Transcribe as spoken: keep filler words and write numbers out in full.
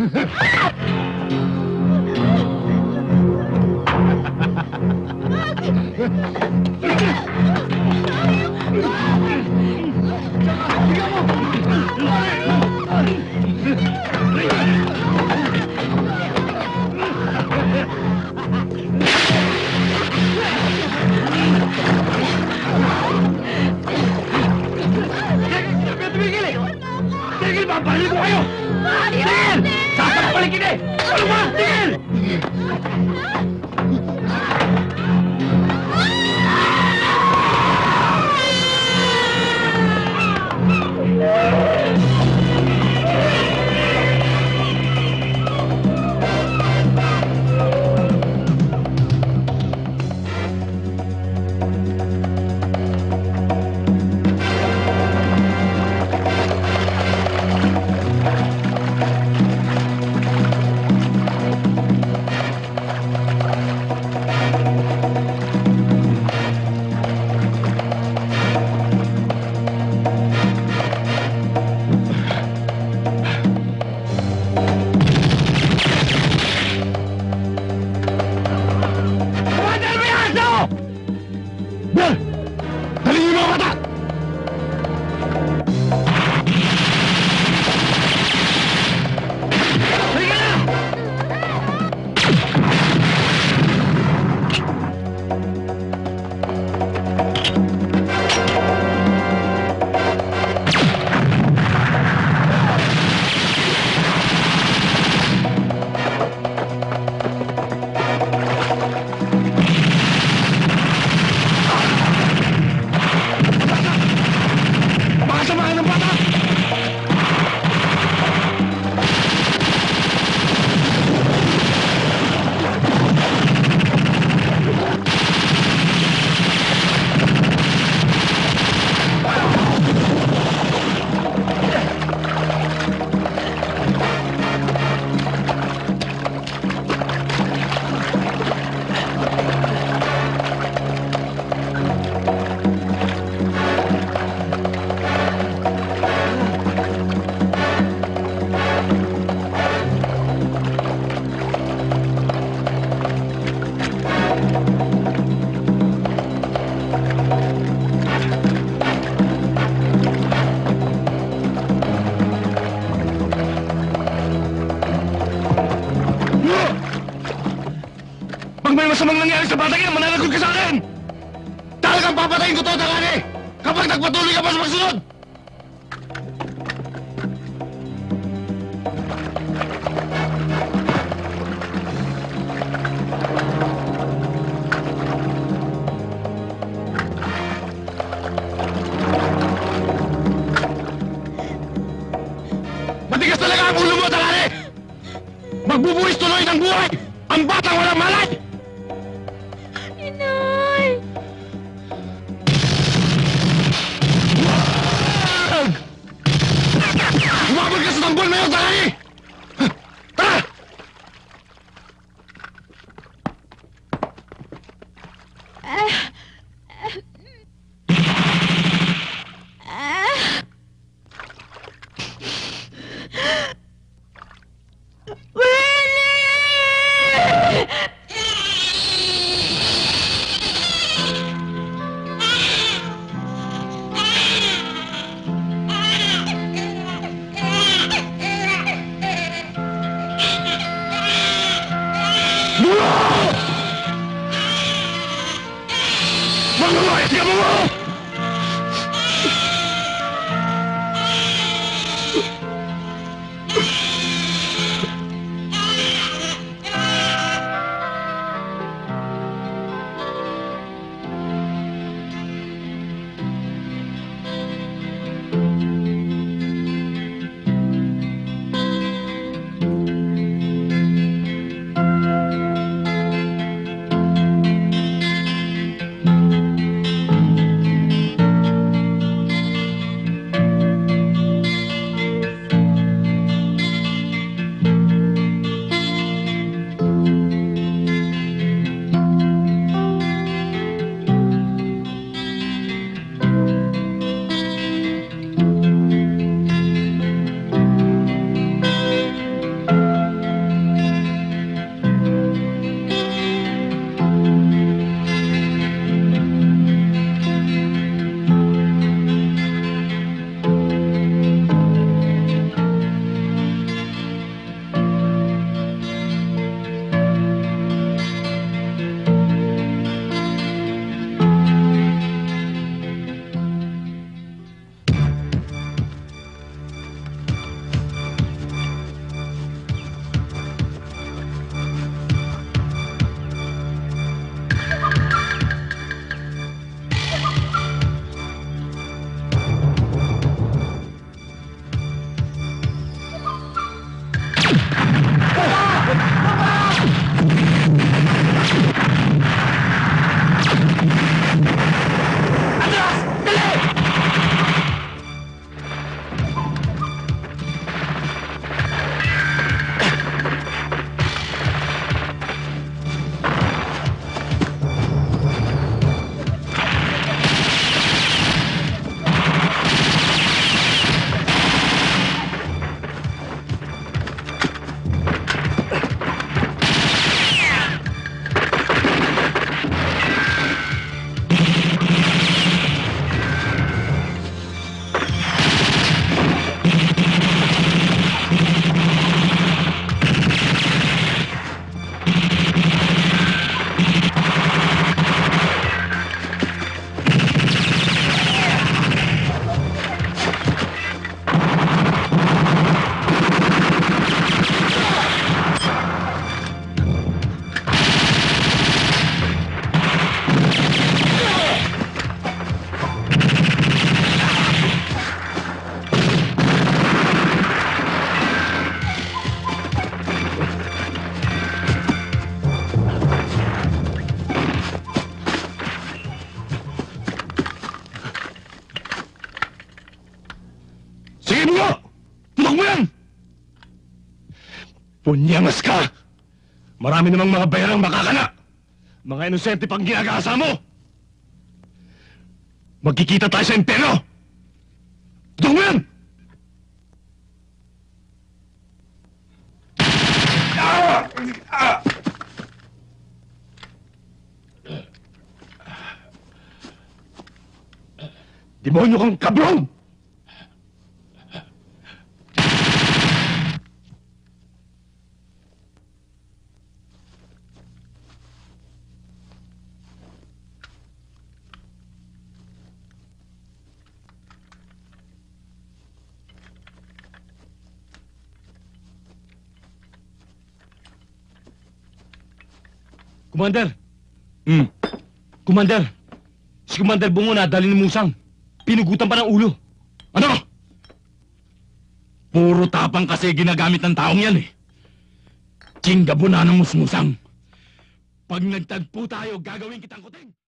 Babalik ko kayo! Tigil! Sasakbalik kita eh! Ano ba? Tigil! Masamang nangyari sa batang yan, mananagot ka sa akin! Talagang papatayin ko to, Takani! Kapag nagpatuloy ka pa sa pagsunod! Matigas talaga ang ulo mo, Takani! Magbubuhis tuloy ng buhay! Ang batang walang malay! Umabot ka sa tambol na yun, Takani! Tara! Punyangas ka! Marami namang mga bayarang makakana! Mga inosente pang ginagasa mo! Magkikita tayo sa impero! Tudong mo yan! Ah! Ah! Demonyo kang kabrong! Commander! Hmm. Commander! Si Commander Bungo nadali ni Musang. Pinugutan pa ng ulo. Ano? Puro tapang kasi ginagamit ng taong yan eh. Tsinggabo na ng musmusang. Pag nagtagpo tayo, gagawin kitang kuting!